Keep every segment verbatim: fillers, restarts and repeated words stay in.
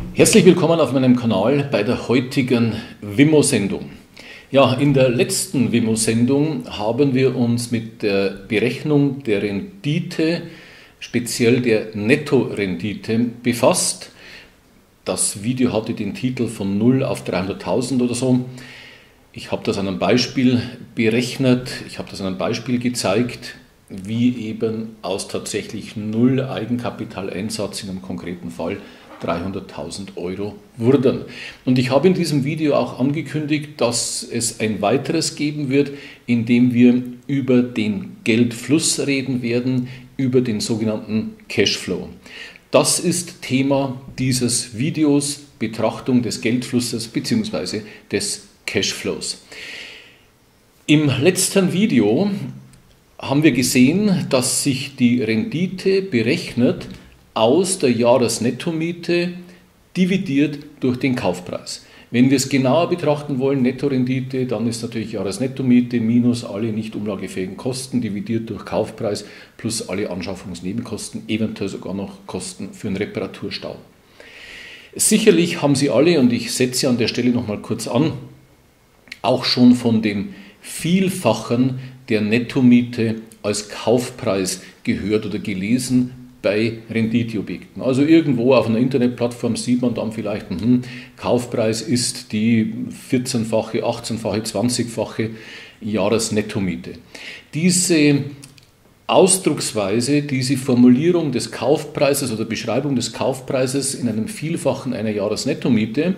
Herzlich willkommen auf meinem Kanal bei der heutigen Wimmo-Sendung. Ja, in der letzten Wimmo-Sendung haben wir uns mit der Berechnung der Rendite, speziell der Nettorendite, befasst. Das Video hatte den Titel von null auf dreihunderttausend oder so. Ich habe das an einem Beispiel berechnet, ich habe das an einem Beispiel gezeigt, wie eben aus tatsächlich null Eigenkapitaleinsatz in einem konkreten Fall dreihunderttausend Euro wurden. Und ich habe in diesem Video auch angekündigt, dass es ein weiteres geben wird, in dem wir über den Geldfluss reden werden, über den sogenannten Cashflow. Das ist Thema dieses Videos, Betrachtung des Geldflusses bzw. des Cashflows. Im letzten Video haben wir gesehen, dass sich die Rendite berechnet aus der Jahresnettomiete dividiert durch den Kaufpreis. Wenn wir es genauer betrachten wollen, Nettorendite, dann ist natürlich Jahresnettomiete minus alle nicht umlagefähigen Kosten dividiert durch Kaufpreis plus alle Anschaffungsnebenkosten, eventuell sogar noch Kosten für einen Reparaturstau. Sicherlich haben Sie alle, und ich setze an der Stelle nochmal kurz an, auch schon von dem Vielfachen der Nettomiete als Kaufpreis gehört oder gelesen bei Renditeobjekten. Also irgendwo auf einer Internetplattform sieht man dann vielleicht, hm, Kaufpreis ist die vierzehnfache, achtzehnfache, zwanzigfache Jahresnettomiete. Diese Ausdrucksweise, diese Formulierung des Kaufpreises oder Beschreibung des Kaufpreises in einem Vielfachen einer Jahresnettomiete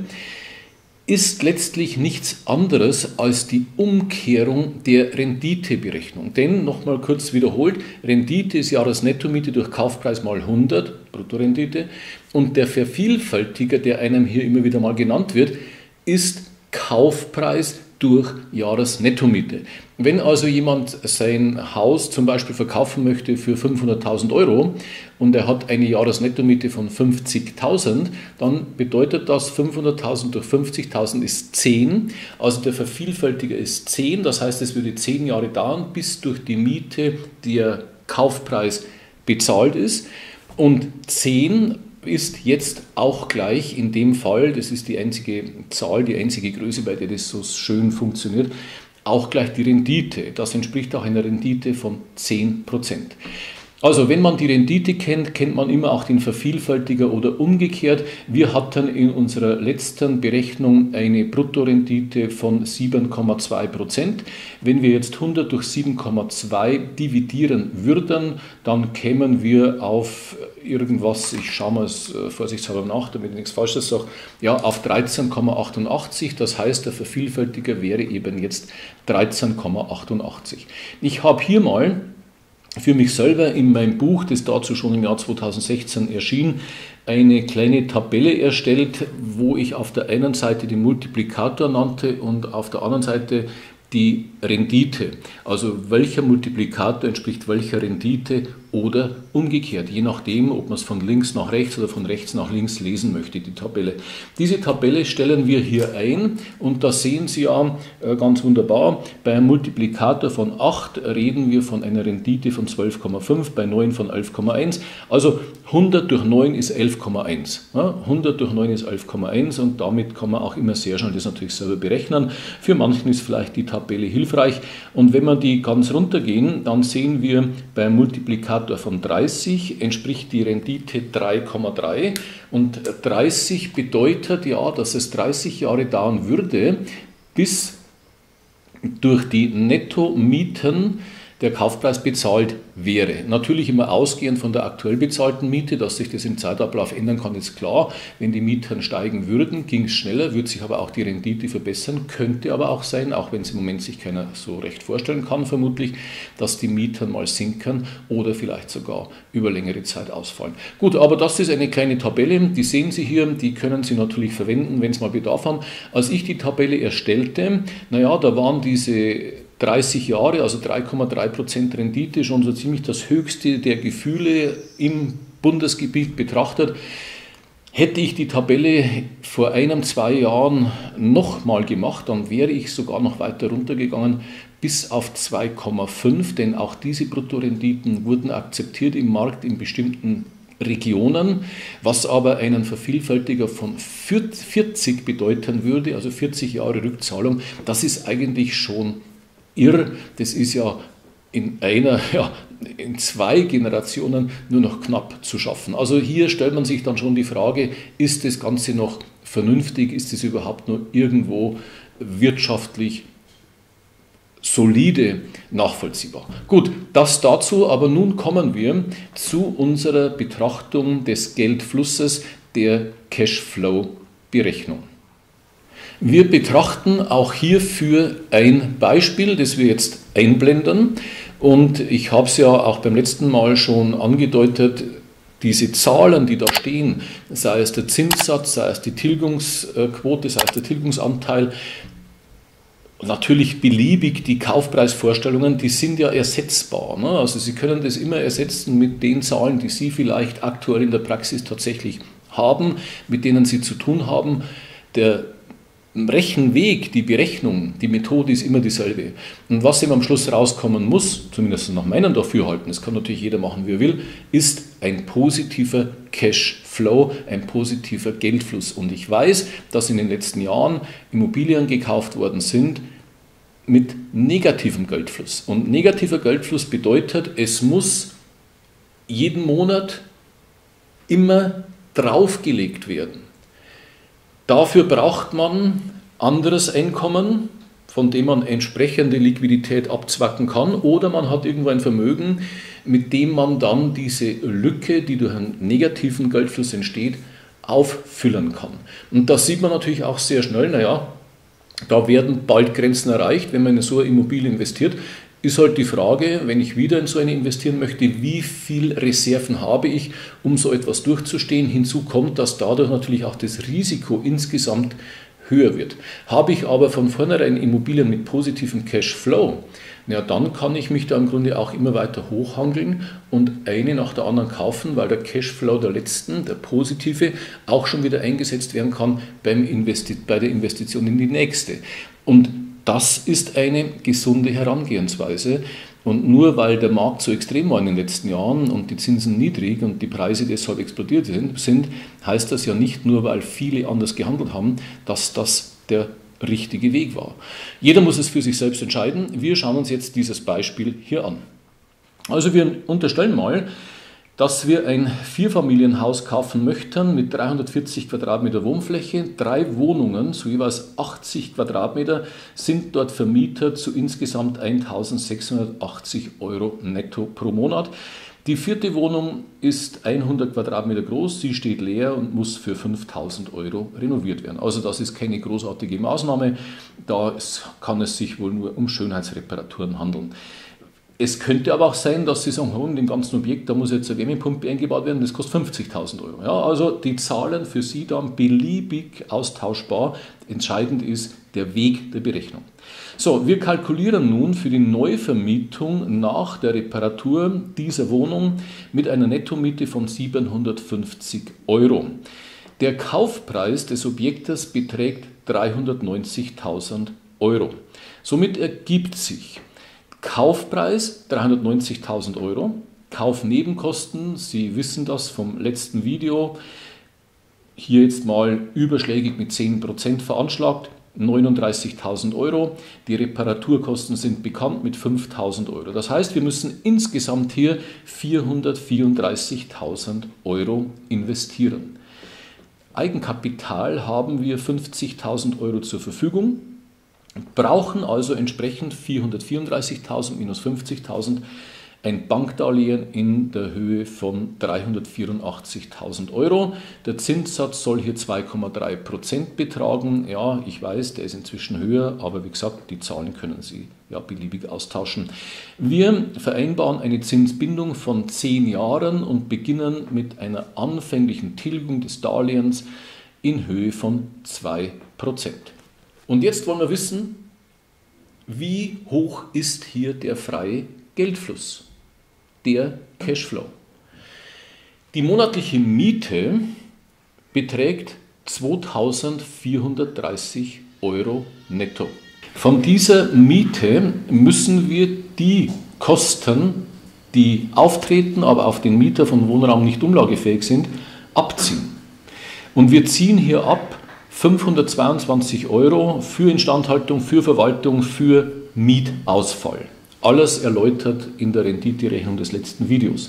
ist letztlich nichts anderes als die Umkehrung der Renditeberechnung. Denn, nochmal kurz wiederholt, Rendite ist Jahresnettomiete durch Kaufpreis mal hundert, Bruttorendite, und der Vervielfältiger, der einem hier immer wieder mal genannt wird, ist Kaufpreis durch Jahresnettomiete. Wenn also jemand sein Haus zum Beispiel verkaufen möchte für fünfhunderttausend Euro und er hat eine Jahresnettomiete von fünfzigtausend, dann bedeutet das, fünfhunderttausend durch fünfzigtausend ist zehn, also der Vervielfältiger ist zehn, das heißt, es würde zehn Jahre dauern, bis durch die Miete der Kaufpreis bezahlt ist, und zehn ist jetzt auch gleich in dem Fall, das ist die einzige Zahl, die einzige Größe, bei der das so schön funktioniert, auch gleich die Rendite. Das entspricht auch einer Rendite von zehn Prozent. Also wenn man die Rendite kennt, kennt man immer auch den Vervielfältiger oder umgekehrt. Wir hatten in unserer letzten Berechnung eine Bruttorendite von sieben Komma zwei Prozent. Wenn wir jetzt hundert durch sieben Komma zwei dividieren würden, dann kämen wir auf irgendwas, ich schaue mal es vorsichtshalber nach, damit ich nichts Falsches sage, ja, auf dreizehn Komma achtundachtzig. Das heißt, der Vervielfältiger wäre eben jetzt dreizehn Komma achtundachtzig. Ich habe hier mal für mich selber in meinem Buch, das dazu schon im Jahr zweitausendsechzehn erschien, eine kleine Tabelle erstellt, wo ich auf der einen Seite den Multiplikator nannte und auf der anderen Seite die Rendite. Also welcher Multiplikator entspricht welcher Rendite oder umgekehrt, je nachdem, ob man es von links nach rechts oder von rechts nach links lesen möchte, die Tabelle. Diese Tabelle stellen wir hier ein und da sehen Sie ja ganz wunderbar, bei einem Multiplikator von acht reden wir von einer Rendite von zwölf Komma fünf, bei neun von elf Komma eins, also hundert durch neun ist elf Komma eins. hundert durch neun ist elf Komma eins und damit kann man auch immer sehr schnell das natürlich selber berechnen. Für manchen ist vielleicht die Tabelle hilfreich und wenn wir die ganz runtergehen, dann sehen wir beim Multiplikator von dreißig entspricht die Rendite drei Komma drei und dreißig bedeutet ja, dass es dreißig Jahre dauern würde, bis durch die Nettomieten der Kaufpreis bezahlt wäre. Natürlich immer ausgehend von der aktuell bezahlten Miete, dass sich das im Zeitablauf ändern kann, ist klar. Wenn die Mieten steigen würden, ging es schneller, würde sich aber auch die Rendite verbessern, könnte aber auch sein, auch wenn es im Moment sich keiner so recht vorstellen kann, vermutlich, dass die Mieten mal sinken oder vielleicht sogar über längere Zeit ausfallen. Gut, aber das ist eine kleine Tabelle, die sehen Sie hier, die können Sie natürlich verwenden, wenn Sie mal Bedarf haben. Als ich die Tabelle erstellte, naja, da waren diese dreißig Jahre, also drei Komma drei Prozent Rendite, schon so ziemlich das höchste der Gefühle im Bundesgebiet betrachtet. Hätte ich die Tabelle vor einem, zwei Jahren nochmal gemacht, dann wäre ich sogar noch weiter runtergegangen bis auf zwei Komma fünf, denn auch diese Bruttorenditen wurden akzeptiert im Markt in bestimmten Regionen, was aber einen Vervielfältiger von vierzig bedeuten würde, also vierzig Jahre Rückzahlung. Das ist eigentlich schon irr. Das ist ja in einer, ja, in zwei Generationen nur noch knapp zu schaffen. Also hier stellt man sich dann schon die Frage, ist das Ganze noch vernünftig, ist es überhaupt nur irgendwo wirtschaftlich solide nachvollziehbar. Gut, das dazu, aber nun kommen wir zu unserer Betrachtung des Geldflusses, der Cashflow-Berechnung. Wir betrachten auch hierfür ein Beispiel, das wir jetzt einblenden, und ich habe es ja auch beim letzten Mal schon angedeutet, diese Zahlen, die da stehen, sei es der Zinssatz, sei es die Tilgungsquote, sei es der Tilgungsanteil, natürlich beliebig die Kaufpreisvorstellungen, die sind ja ersetzbar. Ne? Also Sie können das immer ersetzen mit den Zahlen, die Sie vielleicht aktuell in der Praxis tatsächlich haben, mit denen Sie zu tun haben. Der Rechenweg, die Berechnung, die Methode ist immer dieselbe. Und was eben am Schluss rauskommen muss, zumindest nach meinem Dafürhalten, das kann natürlich jeder machen, wie er will, ist ein positiver Cashflow, ein positiver Geldfluss. Und ich weiß, dass in den letzten Jahren Immobilien gekauft worden sind mit negativem Geldfluss. Und negativer Geldfluss bedeutet, es muss jeden Monat immer draufgelegt werden. Dafür braucht man anderes Einkommen, von dem man entsprechende Liquidität abzwacken kann, oder man hat irgendwo ein Vermögen, mit dem man dann diese Lücke, die durch einen negativen Geldfluss entsteht, auffüllen kann. Und das sieht man natürlich auch sehr schnell, naja, da werden bald Grenzen erreicht, wenn man in so eine Immobilie investiert. Ist halt die Frage, wenn ich wieder in so eine investieren möchte, wie viel Reserven habe ich, um so etwas durchzustehen. Hinzu kommt, dass dadurch natürlich auch das Risiko insgesamt höher wird. Habe ich aber von vornherein Immobilien mit positivem Cashflow, ja, dann kann ich mich da im Grunde auch immer weiter hochhangeln und eine nach der anderen kaufen, weil der Cashflow der letzten, der positive, auch schon wieder eingesetzt werden kann beim Investi- bei der Investition in die nächste. Und das ist eine gesunde Herangehensweise. Und nur weil der Markt so extrem war in den letzten Jahren und die Zinsen niedrig und die Preise deshalb explodiert sind, heißt das ja nicht nur, weil viele anders gehandelt haben, dass das der richtige Weg war. Jeder muss es für sich selbst entscheiden. Wir schauen uns jetzt dieses Beispiel hier an. Also wir unterstellen mal, dass wir ein Vierfamilienhaus kaufen möchten mit dreihundertvierzig Quadratmeter Wohnfläche. Drei Wohnungen, so jeweils achtzig Quadratmeter, sind dort vermietet zu insgesamt eintausendsechshundertachtzig Euro netto pro Monat. Die vierte Wohnung ist hundert Quadratmeter groß, sie steht leer und muss für fünftausend Euro renoviert werden. Also das ist keine großartige Maßnahme, da kann es sich wohl nur um Schönheitsreparaturen handeln. Es könnte aber auch sein, dass Sie sagen, oh, in dem ganzen Objekt, da muss jetzt eine Wärmepumpe eingebaut werden, das kostet fünfzigtausend Euro. Ja, also die Zahlen für Sie dann beliebig austauschbar. Entscheidend ist der Weg der Berechnung. So, wir kalkulieren nun für die Neuvermietung nach der Reparatur dieser Wohnung mit einer Nettomiete von siebenhundertfünfzig Euro. Der Kaufpreis des Objektes beträgt dreihundertneunzigtausend Euro. Somit ergibt sich Kaufpreis dreihundertneunzigtausend Euro, Kaufnebenkosten, Sie wissen das vom letzten Video, hier jetzt mal überschlägig mit zehn Prozent veranschlagt, neununddreißigtausend Euro. Die Reparaturkosten sind bekannt mit fünftausend Euro. Das heißt, wir müssen insgesamt hier vierhundertvierunddreißigtausend Euro investieren. Eigenkapital haben wir fünfzigtausend Euro zur Verfügung, brauchen also entsprechend vierhundertvierunddreißigtausend minus fünfzigtausend ein Bankdarlehen in der Höhe von dreihundertvierundachtzigtausend Euro. Der Zinssatz soll hier zwei Komma drei Prozent betragen. Ja, ich weiß, der ist inzwischen höher, aber wie gesagt, die Zahlen können Sie ja beliebig austauschen. Wir vereinbaren eine Zinsbindung von zehn Jahren und beginnen mit einer anfänglichen Tilgung des Darlehens in Höhe von zwei Prozent. Und jetzt wollen wir wissen, wie hoch ist hier der freie Geldfluss, der Cashflow. Die monatliche Miete beträgt zweitausendvierhundertdreißig Euro netto. Von dieser Miete müssen wir die Kosten, die auftreten, aber auf den Mieter von Wohnraum nicht umlagefähig sind, abziehen. Und wir ziehen hier ab fünfhundertzweiundzwanzig Euro für Instandhaltung, für Verwaltung, für Mietausfall. Alles erläutert in der Renditerechnung des letzten Videos.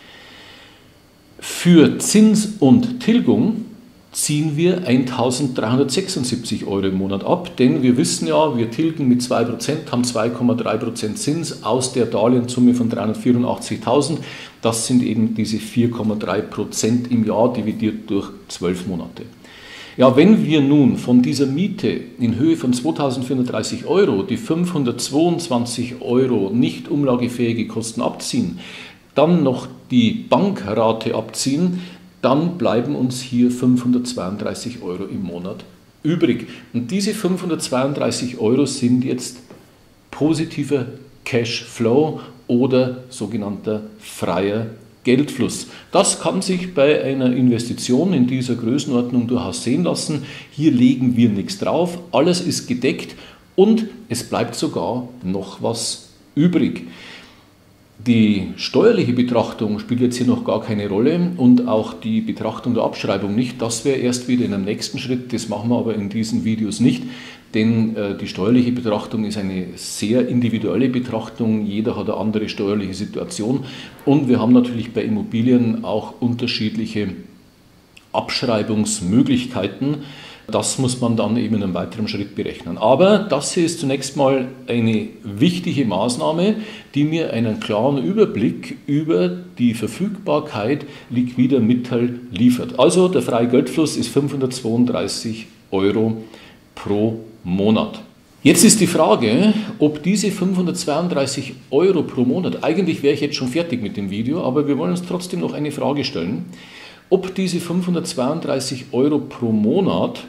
Für Zins und Tilgung ziehen wir eintausenddreihundertsechsundsiebzig Euro im Monat ab, denn wir wissen ja, wir tilgen mit zwei Prozent, haben zwei Komma drei Prozent Zins aus der Darlehenssumme von dreihundertvierundachtzigtausend. Das sind eben diese vier Komma drei Prozent im Jahr dividiert durch zwölf Monate. Ja, wenn wir nun von dieser Miete in Höhe von zweitausendvierhundertdreißig Euro die fünfhundertzweiundzwanzig Euro nicht umlagefähige Kosten abziehen, dann noch die Bankrate abziehen, dann bleiben uns hier fünfhundertzweiunddreißig Euro im Monat übrig. Und diese fünfhundertzweiunddreißig Euro sind jetzt positiver Cashflow oder sogenannter freier Geldfluss. Das kann sich bei einer Investition in dieser Größenordnung durchaus sehen lassen. Hier legen wir nichts drauf, alles ist gedeckt und es bleibt sogar noch was übrig. Die steuerliche Betrachtung spielt jetzt hier noch gar keine Rolle und auch die Betrachtung der Abschreibung nicht. Das wäre erst wieder in einem nächsten Schritt, das machen wir aber in diesen Videos nicht, denn äh, die steuerliche Betrachtung ist eine sehr individuelle Betrachtung, jeder hat eine andere steuerliche Situation und wir haben natürlich bei Immobilien auch unterschiedliche Abschreibungsmöglichkeiten. Das muss man dann eben in einem weiteren Schritt berechnen. Aber das hier ist zunächst mal eine wichtige Maßnahme, die mir einen klaren Überblick über die Verfügbarkeit liquider Mittel liefert. Also der freie Geldfluss ist fünfhundertzweiunddreißig Euro pro Monat. Jetzt ist die Frage, ob diese fünfhundertzweiunddreißig Euro pro Monat, eigentlich wäre ich jetzt schon fertig mit dem Video, aber wir wollen uns trotzdem noch eine Frage stellen, ob diese fünfhundertzweiunddreißig Euro pro Monat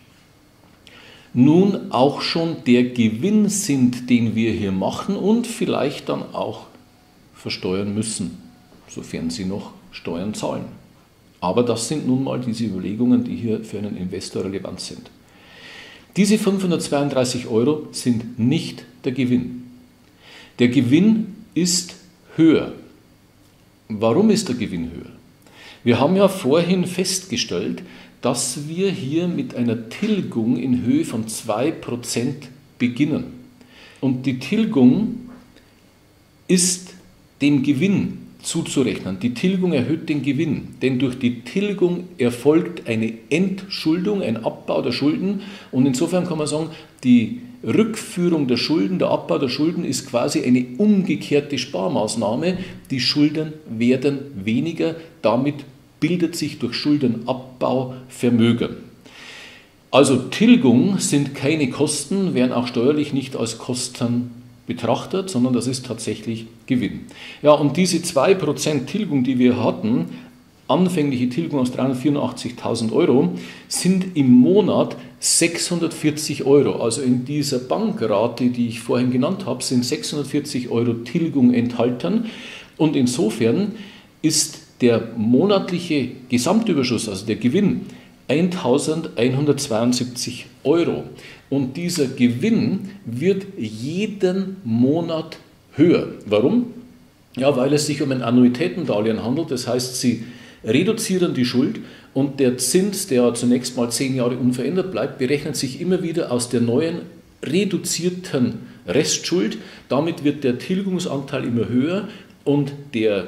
nun auch schon der Gewinn sind, den wir hier machen und vielleicht dann auch versteuern müssen, sofern Sie noch Steuern zahlen. Aber das sind nun mal diese Überlegungen, die hier für einen Investor relevant sind. Diese fünfhundertzweiunddreißig Euro sind nicht der Gewinn. Der Gewinn ist höher. Warum ist der Gewinn höher? Wir haben ja vorhin festgestellt, dass wir hier mit einer Tilgung in Höhe von zwei Prozent beginnen. Und die Tilgung ist dem Gewinn zuzurechnen. Die Tilgung erhöht den Gewinn, denn durch die Tilgung erfolgt eine Entschuldung, ein Abbau der Schulden und insofern kann man sagen, die Rückführung der Schulden, der Abbau der Schulden ist quasi eine umgekehrte Sparmaßnahme. Die Schulden werden weniger, damit bildet sich durch Schuldenabbau Vermögen. Also Tilgung sind keine Kosten, werden auch steuerlich nicht als Kosten betrachtet, sondern das ist tatsächlich Gewinn. Ja, und diese zwei Prozent Tilgung, die wir hatten, anfängliche Tilgung aus dreihundertvierundachtzigtausend Euro, sind im Monat sechshundertvierzig Euro. Also in dieser Bankrate, die ich vorhin genannt habe, sind sechshundertvierzig Euro Tilgung enthalten und insofern ist der monatliche Gesamtüberschuss, also der Gewinn, eintausendeinhundertzweiundsiebzig Euro. Und dieser Gewinn wird jeden Monat höher. Warum? Ja, weil es sich um ein Annuitätendarlehen handelt. Das heißt, Sie reduzieren die Schuld und der Zins, der zunächst mal zehn Jahre unverändert bleibt, berechnet sich immer wieder aus der neuen reduzierten Restschuld. Damit wird der Tilgungsanteil immer höher und der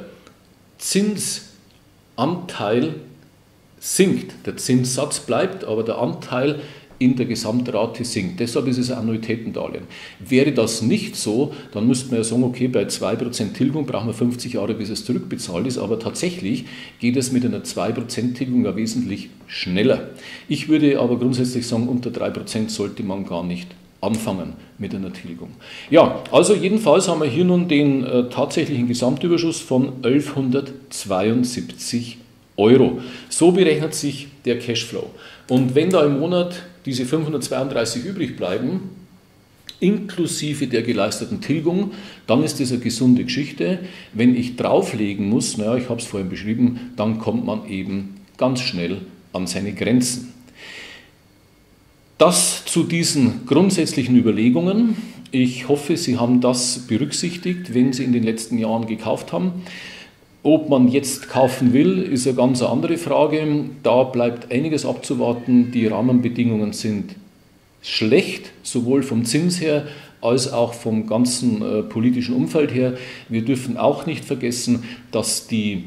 Zinsanteil sinkt. Der Zinssatz bleibt, aber der Anteil in der Gesamtrate sinkt. Deshalb ist es ein Annuitätendarlehen. Wäre das nicht so, dann müsste man ja sagen, okay, bei zwei Prozent Tilgung brauchen wir fünfzig Jahre, bis es zurückbezahlt ist, aber tatsächlich geht es mit einer zwei Prozent Tilgung ja wesentlich schneller. Ich würde aber grundsätzlich sagen, unter drei Prozent sollte man gar nicht anfangen mit einer Tilgung. Ja, also jedenfalls haben wir hier nun den äh, tatsächlichen Gesamtüberschuss von elfhundertzweiundsiebzig Euro. So berechnet sich der Cashflow. Und wenn da im Monat diese fünfhundertzweiunddreißig übrig bleiben, inklusive der geleisteten Tilgung, dann ist das eine gesunde Geschichte. Wenn ich drauflegen muss, naja, ich habe es vorhin beschrieben, dann kommt man eben ganz schnell an seine Grenzen. Das zu diesen grundsätzlichen Überlegungen. Ich hoffe, Sie haben das berücksichtigt, wenn Sie in den letzten Jahren gekauft haben. Ob man jetzt kaufen will, ist eine ganz andere Frage. Da bleibt einiges abzuwarten. Die Rahmenbedingungen sind schlecht, sowohl vom Zins her als auch vom ganzen äh, politischen Umfeld her. Wir dürfen auch nicht vergessen, dass die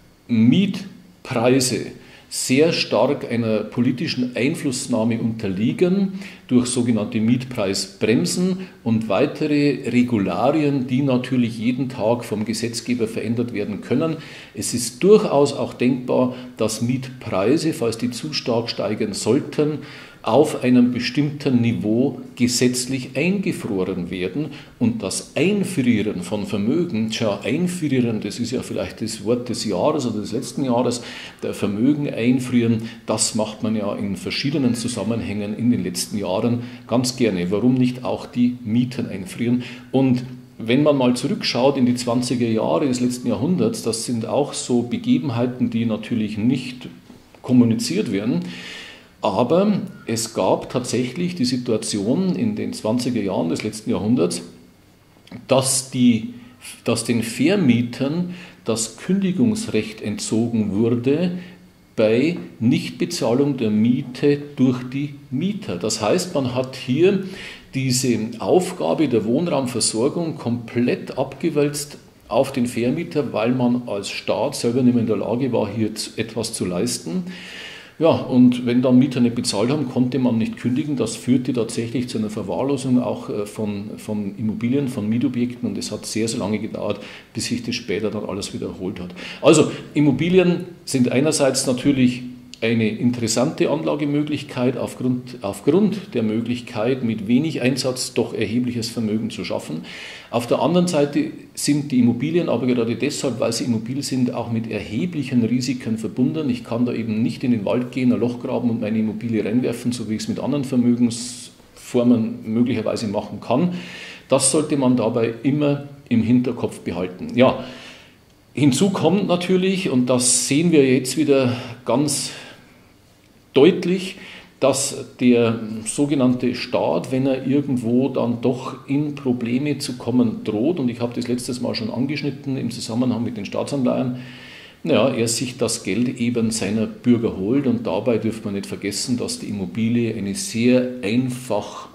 Mietpreise sehr stark einer politischen Einflussnahme unterliegen durch sogenannte Mietpreisbremsen und weitere Regularien, die natürlich jeden Tag vom Gesetzgeber verändert werden können. Es ist durchaus auch denkbar, dass Mietpreise, falls die zu stark steigen sollten, auf einem bestimmten Niveau gesetzlich eingefroren werden und das Einfrieren von Vermögen, tja, einfrieren, das ist ja vielleicht das Wort des Jahres oder des letzten Jahres, der Vermögen einfrieren, das macht man ja in verschiedenen Zusammenhängen in den letzten Jahren ganz gerne. Warum nicht auch die Mieten einfrieren? Und wenn man mal zurückschaut in die zwanziger Jahre des letzten Jahrhunderts, das sind auch so Begebenheiten, die natürlich nicht kommuniziert werden, aber es gab tatsächlich die Situation in den zwanziger Jahren des letzten Jahrhunderts, dass, die, dass den Vermietern das Kündigungsrecht entzogen wurde bei Nichtbezahlung der Miete durch die Mieter. Das heißt, man hat hier diese Aufgabe der Wohnraumversorgung komplett abgewälzt auf den Vermieter, weil man als Staat selber nicht mehr in der Lage war, hier etwas zu leisten. Ja, und wenn dann Mieter nicht bezahlt haben, konnte man nicht kündigen. Das führte tatsächlich zu einer Verwahrlosung auch von, von Immobilien, von Mietobjekten und es hat sehr, sehr lange gedauert, bis sich das später dann alles wieder erholt hat. Also Immobilien sind einerseits natürlich eine interessante Anlagemöglichkeit aufgrund, aufgrund der Möglichkeit, mit wenig Einsatz doch erhebliches Vermögen zu schaffen. Auf der anderen Seite sind die Immobilien aber gerade deshalb, weil sie immobil sind, auch mit erheblichen Risiken verbunden. Ich kann da eben nicht in den Wald gehen, ein Loch graben und meine Immobilie reinwerfen, so wie ich es mit anderen Vermögensformen möglicherweise machen kann. Das sollte man dabei immer im Hinterkopf behalten. Ja, hinzu kommt natürlich, und das sehen wir jetzt wieder ganz deutlich, dass der sogenannte Staat, wenn er irgendwo dann doch in Probleme zu kommen droht, und ich habe das letztes Mal schon angeschnitten im Zusammenhang mit den Staatsanleihen, ja, er sich das Geld eben seiner Bürger holt und dabei dürfen wir nicht vergessen, dass die Immobilie eine sehr einfach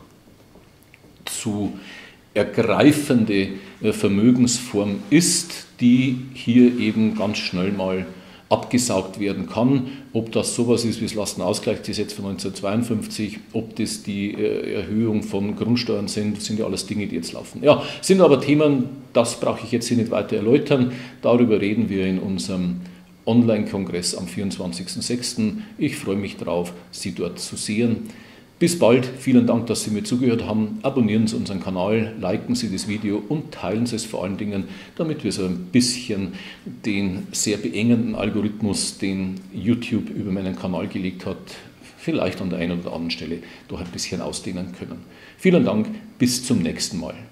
zu ergreifende Vermögensform ist, die hier eben ganz schnell mal abgesaugt werden kann. Ob das sowas ist wie das Lastenausgleichsgesetz von neunzehnhundertzweiundfünfzig, ob das die Erhöhung von Grundsteuern sind, sind ja alles Dinge, die jetzt laufen. Ja, sind aber Themen, das brauche ich jetzt hier nicht weiter erläutern. Darüber reden wir in unserem Online-Kongress am vierundzwanzigsten sechsten Ich freue mich drauf, Sie dort zu sehen. Bis bald, vielen Dank, dass Sie mir zugehört haben. Abonnieren Sie unseren Kanal, liken Sie das Video und teilen Sie es vor allen Dingen, damit wir so ein bisschen den sehr beengenden Algorithmus, den YouTube über meinen Kanal gelegt hat, vielleicht an der einen oder anderen Stelle doch ein bisschen ausdehnen können. Vielen Dank, bis zum nächsten Mal.